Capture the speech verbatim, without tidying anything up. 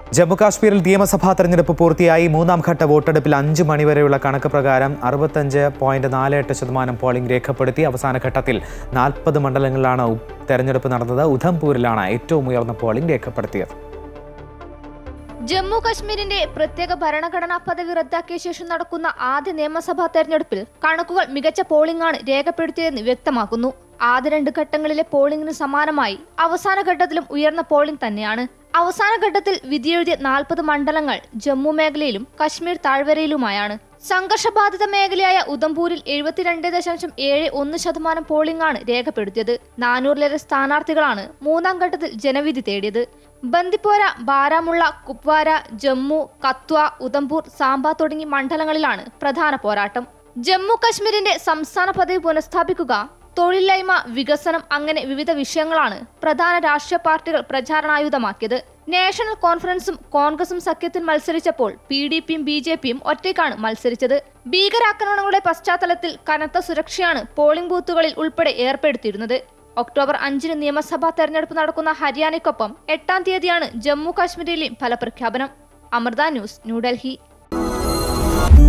ജമ്മുകാശ്മീരിൽ നിയമസഭാ തെരഞ്ഞെടുപ്പ് പൂർത്തിയായി മൂന്നാം ഘട്ട വോട്ടെടുപ്പിൽ അഞ്ച് മണിവരെയുള്ള കണക്ക് പ്രകാരം അറുപത്തഞ്ച് പോയിന്റ് നാല് എട്ട് ശതമാനം പോളിംഗ് രേഖപ്പെടുത്തി. അവസാന ഘട്ടത്തിൽ നാൽപ്പത് മണ്ഡലങ്ങളിലാണ് തെരഞ്ഞെടുപ്പ് നടന്നത്. ഉധംപൂരിലാണ് ഏറ്റവും ഉയർന്ന പോളിംഗ് രേഖപ്പെടുത്തിയത്. ജമ്മു കശ്മീരിന്റെ പ്രത്യേക ഭരണഘടനാ പദവി റദ്ദാക്കിയ ശേഷം നടക്കുന്ന ആദ്യ നിയമസഭാ തെരഞ്ഞെടുപ്പിൽ കണക്കുകൾ മികച്ച പോളിംഗാണ് രേഖപ്പെടുത്തിയതെന്ന് വ്യക്തമാക്കുന്നു. ആദ്യ രണ്ട് ഘട്ടങ്ങളിലെ പോളിംഗിന് സമാനമായി അവസാന ഘട്ടത്തിലും ഉയർന്ന പോളിംഗ് തന്നെയാണ്. അവസാന ഘട്ടത്തിൽ വിധിയെഴുതിയ നാൽപ്പത് മണ്ഡലങ്ങൾ ജമ്മു മേഖലയിലും കശ്മീർ താഴ്വരയിലുമായാണ്. സംഘർഷബാധിത മേഖലയായ ഉധംപൂരിൽ എഴുപത്തിരണ്ട് ദശാംശം ഏഴ് ഒന്ന് ശതമാനം പോളിംഗാണ് രേഖപ്പെടുത്തിയത്. നാനൂറിലേറെ സ്ഥാനാർത്ഥികളാണ് മൂന്നാം ഘട്ടത്തിൽ ജനവിധി തേടിയത്. ബന്ദിപ്പോര, ബാരാമുള്ള, കുപ്വാര, ജമ്മു, കത്വ, ഉധംപൂർ, സാംബ തുടങ്ങി മണ്ഡലങ്ങളിലാണ് പ്രധാന പോരാട്ടം. ജമ്മു കശ്മീരിന്റെ സംസ്ഥാന പദവി പുനഃസ്ഥാപിക്കുക, തൊഴിലില്ലായ്മ, വികസനം അങ്ങനെ വിവിധ വിഷയങ്ങളാണ് പ്രധാന രാഷ്ട്രീയ പാർട്ടികൾ പ്രചാരണായുധമാക്കിയത്. നാഷണൽ കോൺഫറൻസും കോൺഗ്രസും സഖ്യത്തിൽ മത്സരിച്ചപ്പോൾ പി ഡി പിയും ബി ജെ പിയും ഒറ്റയ്ക്കാണ് മത്സരിച്ചത്. ഭീകരാക്രമണങ്ങളുടെ പശ്ചാത്തലത്തിൽ കനത്ത സുരക്ഷയാണ് പോളിംഗ് ബൂത്തുകളിൽ ഉൾപ്പെടെ ഏർപ്പെടുത്തിയിരുന്നത്. ഒക്ടോബർ അഞ്ചിന് നിയമസഭാ തെരഞ്ഞെടുപ്പ് നടക്കുന്ന ഹരിയാനയ്ക്കൊപ്പം എട്ടാം തീയതിയാണ് ജമ്മു കാശ്മീരിലെ ഫലപ്രഖ്യാപനം. അമൃത ന്യൂസ്, ന്യൂഡൽഹി.